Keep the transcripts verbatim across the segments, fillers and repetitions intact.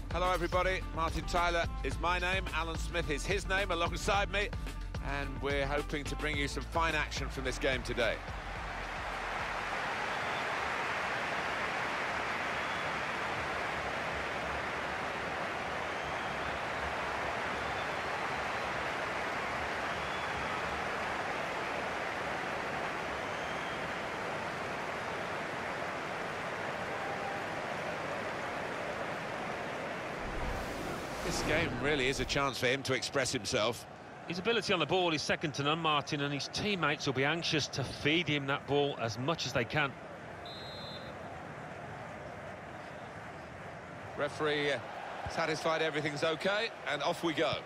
Hello everybody, Martin Tyler is my name, Alan Smith is his name alongside me, and we're hoping to bring you some fine action from this game today. This game really is a chance for him to express himself. His ability on the ball is second to none, Martin, and his teammates will be anxious to feed him that ball as much as they can. Referee uh, satisfied everything's okay, and off we go.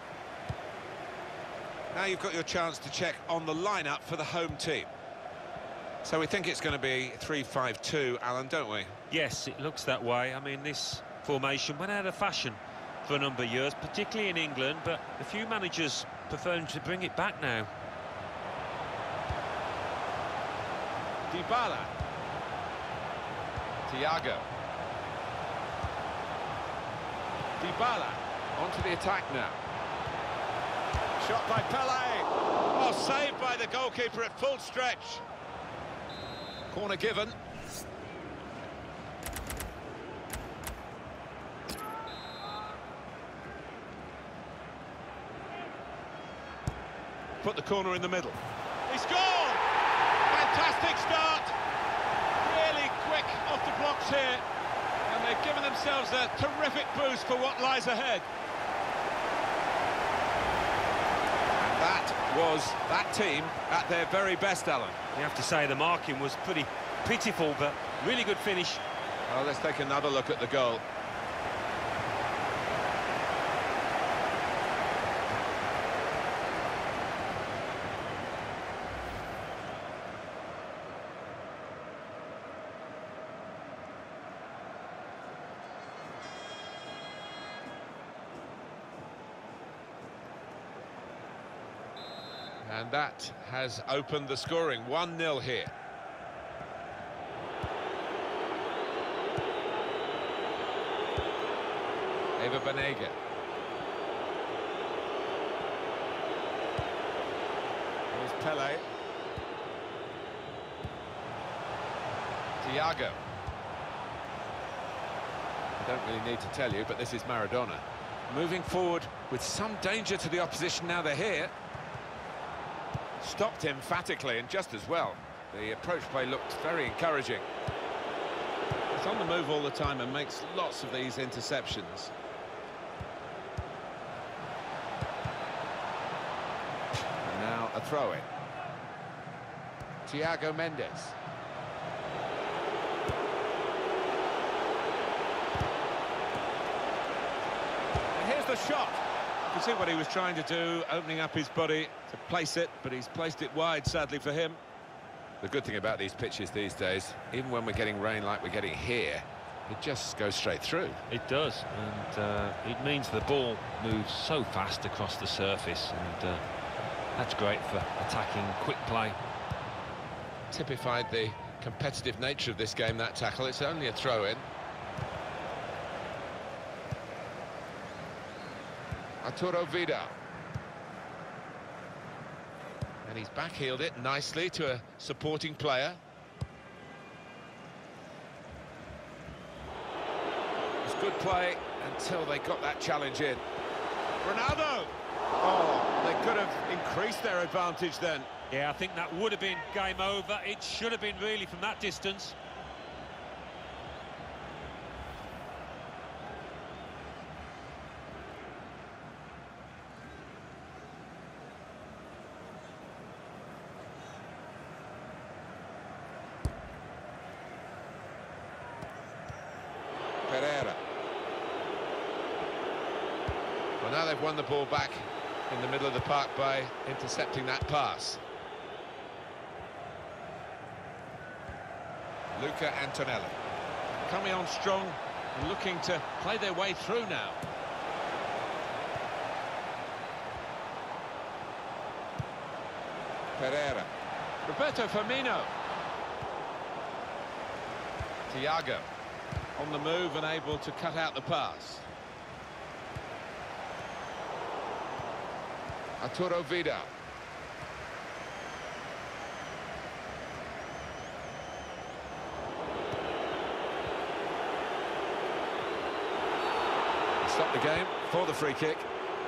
Now you've got your chance to check on the lineup for the home team. So we think it's going to be three five two, Alan, don't we? Yes, it looks that way. I mean, this formation went out of fashion for a number of years, particularly in England, but a few managers prefer to bring it back now. Dybala. Thiago. Dybala onto the attack now. Shot by Pele. Oh, saved by the goalkeeper at full stretch. Corner given. Put the corner in the middle. He scored! Fantastic start! Really quick off the blocks here. And they've given themselves a terrific boost for what lies ahead. And that was that team at their very best, Alan. You have to say the marking was pretty pitiful, but really good finish. Well, let's take another look at the goal. And that has opened the scoring, one nil here. Eva Banega. Here's Pele. Thiago. I don't really need to tell you, but this is Maradona. Moving forward with some danger to the opposition now they're here. Stopped emphatically, and just as well. The approach play looked very encouraging. He's on the move all the time and makes lots of these interceptions. And now a throw-in. Thiago Mendes. And here's the shot. You can see what he was trying to do, opening up his body to place it, but he's placed it wide, sadly for him. The good thing about these pitches these days, even when we're getting rain like we're getting here, it just goes straight through. It does, and uh, it means the ball moves so fast across the surface, and uh, that's great for attacking quick play. Typified the competitive nature of this game, that tackle. It's only a throw-in. Arturo Vidal. And he's backheeled it nicely to a supporting player. It's good play until they got that challenge in. Ronaldo! Oh, they could have increased their advantage then. Yeah, I think that would have been game over. It should have been really from that distance. Pereira. Well, now they've won the ball back in the middle of the park by intercepting that pass. Luca Antonelli. Coming on strong and looking to play their way through now. Pereira. Roberto Firmino. Thiago. On the move and able to cut out the pass. Arturo Vidal. Stop the game for the free kick.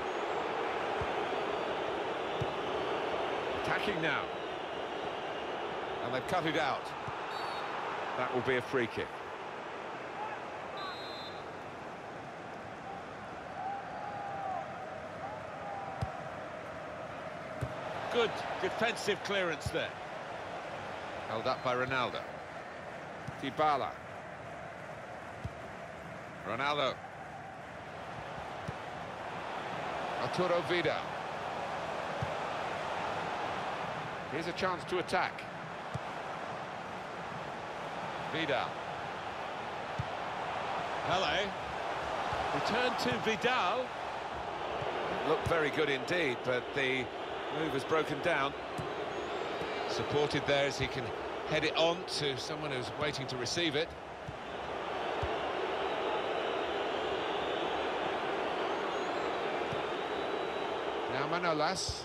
Attacking now. And they've cut it out. That will be a free kick. Good defensive clearance there. Held up by Ronaldo. Dybala. Ronaldo. Arturo Vidal. Here's a chance to attack. Vidal. Hello. Return to Vidal. Looked very good indeed, but the move has broken down. Supported there as he can head it on to someone who's waiting to receive it. Now Manolas.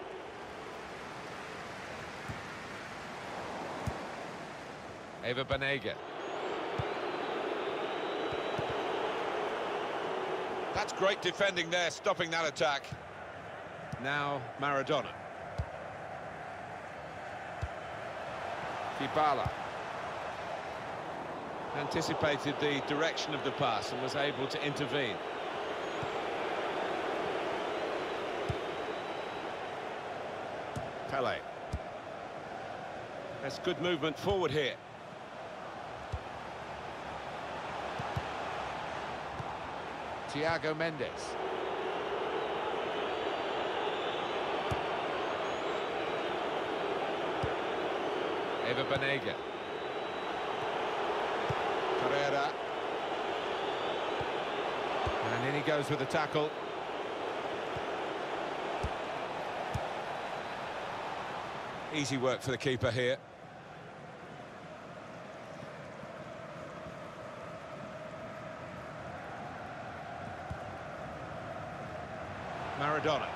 Ever Banega. That's great defending there, stopping that attack. Now Maradona. Dybala. Anticipated the direction of the pass and was able to intervene. Pele. That's good movement forward here. Thiago Mendes. Ever Banega. Pereira. And in he goes with the tackle. Easy work for the keeper here. Maradona.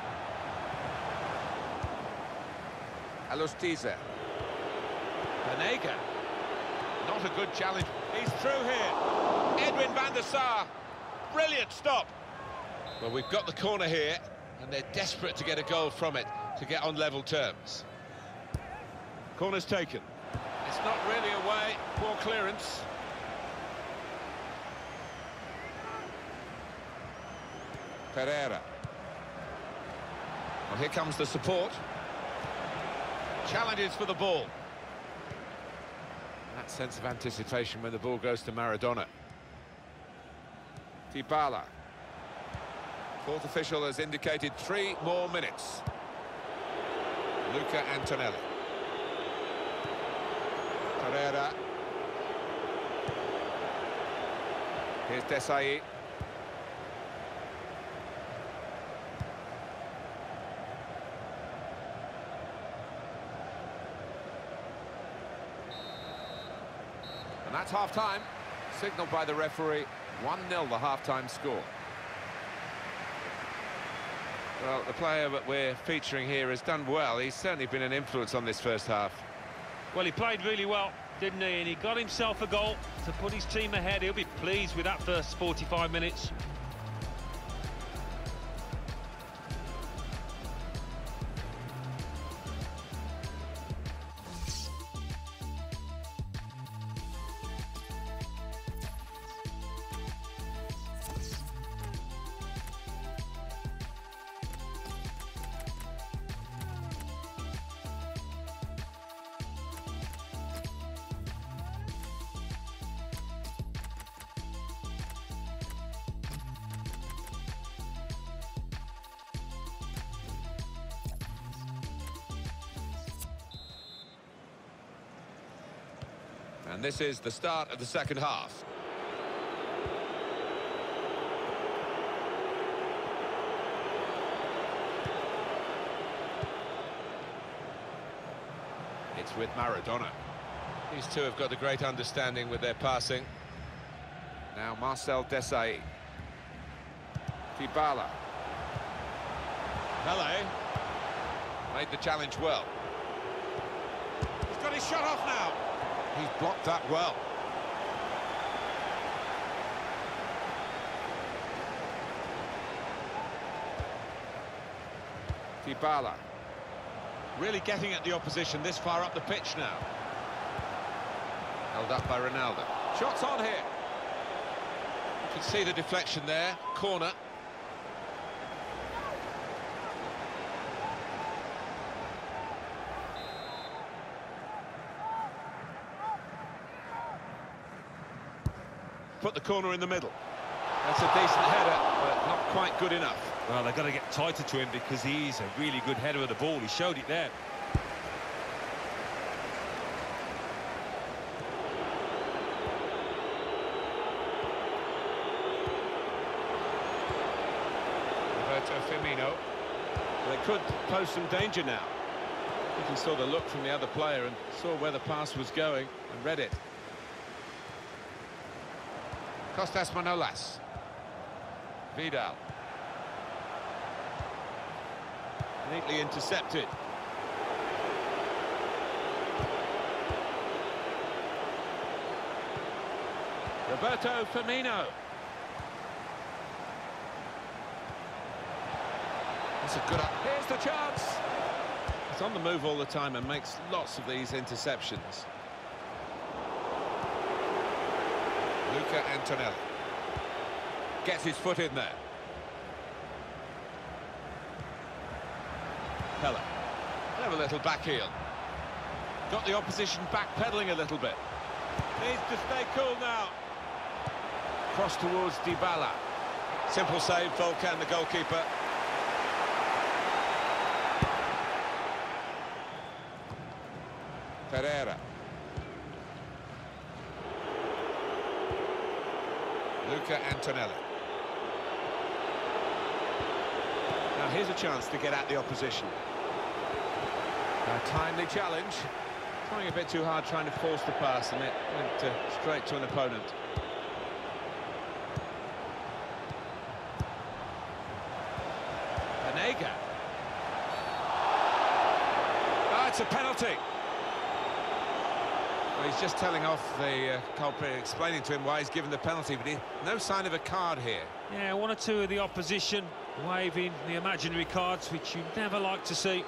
Alustiza. Banega. Not a good challenge. He's through here. Edwin van der Sar. Brilliant stop. Well, we've got the corner here, and they're desperate to get a goal from it to get on level terms. Corner's taken. It's not really away. Poor clearance. Pereira. Well, here comes the support. Challenges for the ball. That sense of anticipation when the ball goes to Maradona. Dybala. Fourth official has indicated three more minutes. Luca Antonelli. Pereira. Here's Desailly. And that's half-time, signalled by the referee. one nil the half-time score. Well, the player that we're featuring here has done well. He's certainly been an influence on this first half. Well, he played really well, didn't he? And he got himself a goal to put his team ahead. He'll be pleased with that first forty-five minutes. And this is the start of the second half. It's with Maradona. These two have got a great understanding with their passing. Now Marcel Desailly. Dybala. Pele made the challenge well. He's got his shot off now. He's blocked that well. Dybala. Really getting at the opposition this far up the pitch now. Held up by Ronaldo. Shots on here. You can see the deflection there. Corner. Put the corner in the middle. That's a decent header, but not quite good enough. Well, they've got to get tighter to him because he is a really good header of the ball. He showed it there. Roberto Firmino. They could pose some danger now. I think he saw the look from the other player and saw where the pass was going and read it. Costas Manolas. Vidal. Neatly intercepted. Roberto Firmino. That's a good up. Here's the chance. He's on the move all the time and makes lots of these interceptions. Luca Antonelli gets his foot in there. Pele. Have a little back heel. Got the opposition backpedaling a little bit. Needs to stay cool now. Cross towards Dybala. Simple save, Volkan, the goalkeeper. Pereira. Luca Antonelli. Now here's a chance to get at the opposition. A timely challenge. Trying a bit too hard, trying to force the pass, and it went uh, straight to an opponent. Banega. Ah, it's a penalty. Well, he's just telling off the uh, culprit, explaining to him why he's given the penalty, but he, no sign of a card here. Yeah, one or two of the opposition waving the imaginary cards, which you never like to see.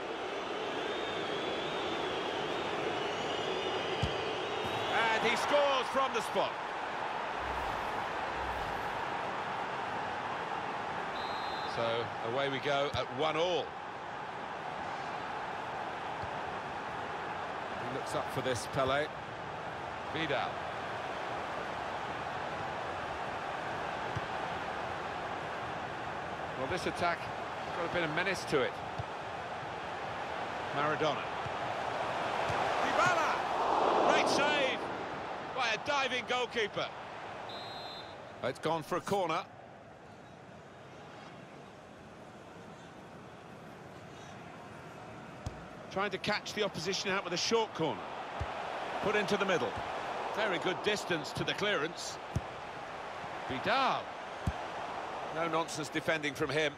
And he scores from the spot. So away we go at one all. He looks up for this, Pele. Vidal. Well, this attack has got a bit of menace to it. Maradona. Dybala! Great save by a diving goalkeeper. It's gone for a corner. Trying to catch the opposition out with a short corner. Put into the middle. Very good distance to the clearance. Vidal. No nonsense defending from him.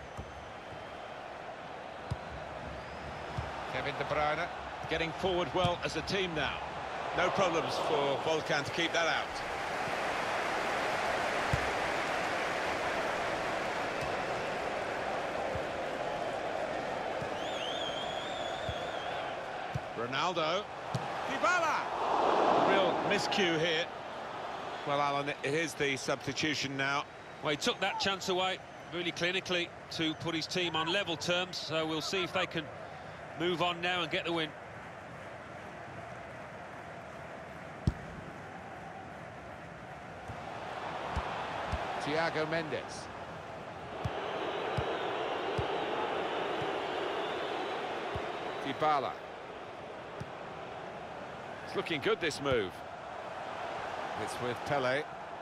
Kevin De Bruyne getting forward well as a team now. No problems for Volkan to keep that out. Ronaldo. Dybala! Real miscue here. Well, Alan, it is the substitution now. Well, he took that chance away really clinically to put his team on level terms, so we'll see if they can move on now and get the win. Thiago Mendes. Dybala. It's looking good, this move. It's with Pele.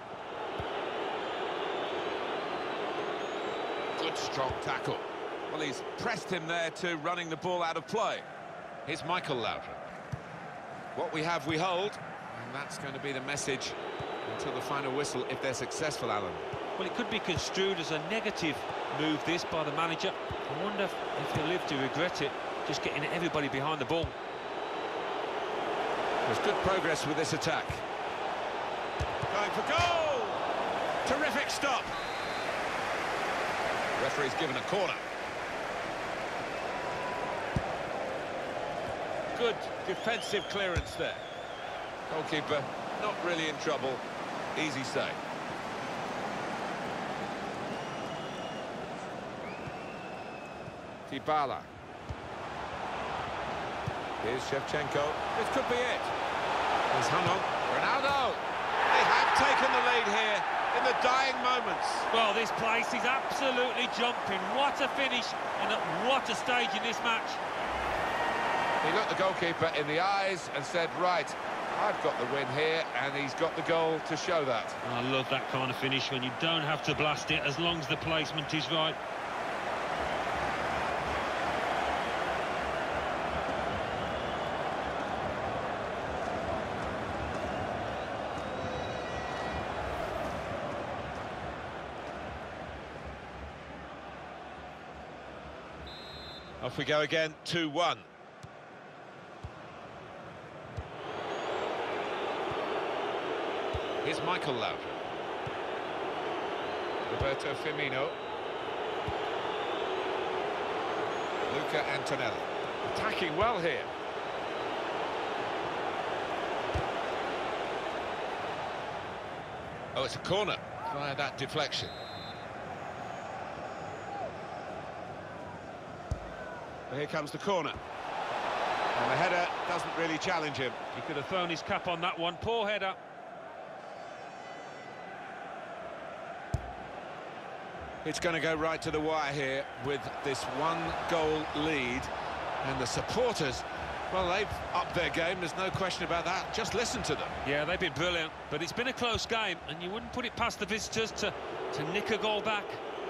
Good strong tackle. Well, he's pressed him there to running the ball out of play. Here's Michael Laudrup. What we have, we hold. And that's going to be the message until the final whistle if they're successful, Alan. Well, it could be construed as a negative move, this, by the manager. I wonder if, if he'll live to regret it, just getting everybody behind the ball. There's good progress with this attack. Going for goal! Terrific stop! Referee's given a corner. Good defensive clearance there. Goalkeeper not really in trouble. Easy save. Dybala. Here's Shevchenko. This could be it. Here's Hanon. Ronaldo. They have taken the lead here in the dying moments. Well, this place is absolutely jumping. What a finish and at what a stage in this match. He looked the goalkeeper in the eyes and said, right, I've got the win here, and he's got the goal to show that. I love that kind of finish when you don't have to blast it as long as the placement is right. Off we go again, two one. Here's Michael Laudrup. Roberto Firmino. Luca Antonelli. Attacking well here. Oh, it's a corner via that deflection. Here comes the corner. And the header doesn't really challenge him. He could have thrown his cap on that one. Poor header. It's going to go right to the wire here with this one-goal lead. And the supporters, well, they've upped their game, there's no question about that. Just listen to them. Yeah, they've been brilliant, but it's been a close game, and you wouldn't put it past the visitors to, to nick a goal back.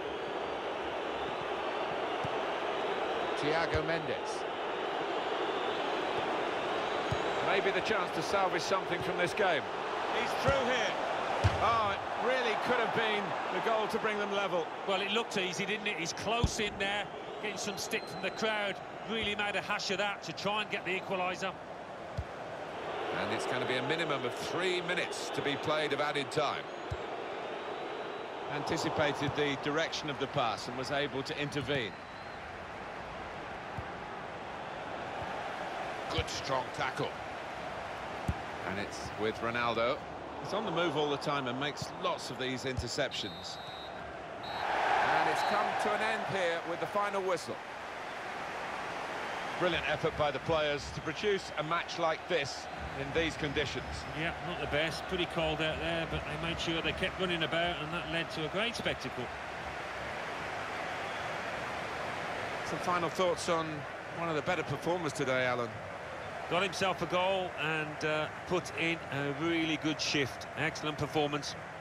Thiago Mendes. Maybe the chance to salvage something from this game. He's through here. Oh, it really could have been the goal to bring them level. Well, it looked easy, didn't it? He's close in there, getting some stick from the crowd. Really made a hash of that to try and get the equaliser. And it's going to be a minimum of three minutes to be played of added time. Anticipated the direction of the pass and was able to intervene. Good strong tackle. And it's with Ronaldo. He's on the move all the time and makes lots of these interceptions. And it's come to an end here with the final whistle. Brilliant effort by the players to produce a match like this in these conditions. Yeah, not the best. Pretty cold out there, but they made sure they kept running about, and that led to a great spectacle. Some final thoughts on one of the better performers today, Alan. Got himself a goal and uh, put in a really good shift. Excellent performance.